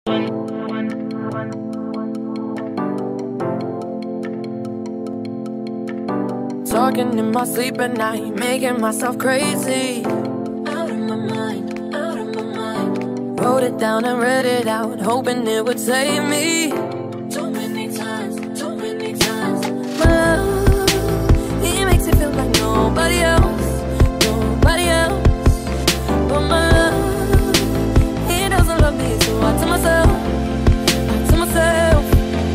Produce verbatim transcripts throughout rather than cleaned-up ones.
Talking in my sleep at night, making myself crazy. Out of my mind, out of my mind. Wrote it down and read it out, hoping it would save me. Too many times, too many times. My love, he makes it feel like nobody else, nobody else. But my love, he doesn't love me, so I tell myself, I tell myself.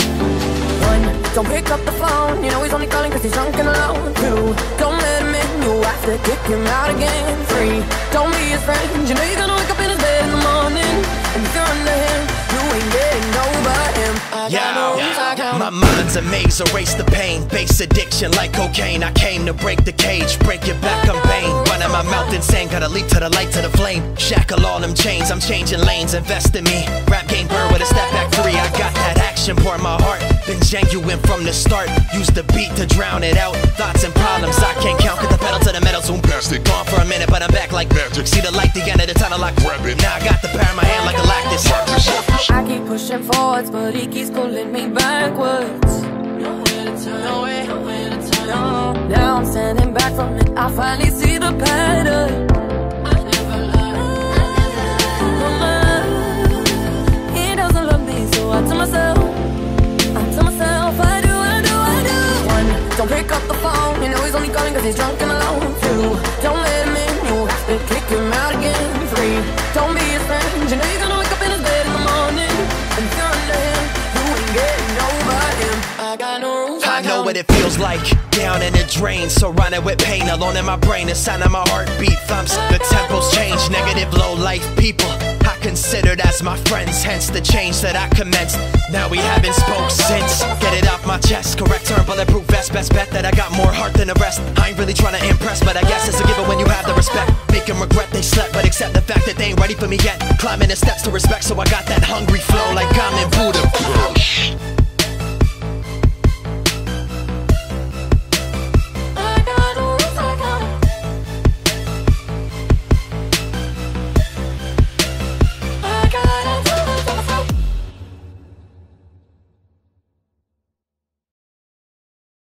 One, don't pick up the phone, you know he's only calling cause he's drunk and alone. Two, don't let him in, you have to kick him out again. Three, don't be his friend, you know you're gonna wake up in his bed in the morning. And if you're under him, you ain't getting over him. I got no rules, I count. My mind's a maze, erase the pain. Base addiction like cocaine. I came to break the cage, break your back, I'm pain. Running my mouth insane, gotta leap to the light, to the flame. Shackle all them chains, I'm changing lanes, invest in me. Rap game bird with a step back three. I got that action, pour my heart. Been genuine from the start. Use the beat to drown it out. Thoughts and problems I can't count. Get the pedal to the metal, zoom past it. Gone for a minute, but I'm back like magic. See the light, the end of the tunnel like rabbit. Now I got the power in my hand like a lactus. I keep pushing forwards, but he keeps pulling me backwards. Nowhere to turn, nowhere, nowhere to turn. No. Now I'm standing back from it, I finally see the pattern. I never lied, but my love, he doesn't love me, so I tell myself, I tell myself, I do, I do, I do. One, don't pick up the phone, you know he's only calling cause he's drunk and alone. Two, don't let him in, you have to kick him out again. Three, don't be his friend, you know you're gonna wake up in his bed in the morning. And if you're under him, you ain't getting over him. I got no rules, I, I know what it feels like, down in the drain. Surrounded with pain, alone in my brain. The sound of my heartbeat thumps, the tempos change. Negative low life people I considered as my friends, hence the change that I commenced. Now we haven't spoke since. Get it off my chest, correct term, bulletproof vest. Best bet that I got more heart than the rest. I ain't really trying to impress, but I guess it's a given when you have the respect. Make them regret they slept, but accept the fact that they ain't ready for me yet. Climbing the steps to respect, so I got that hungry flow like I'm in Buddha.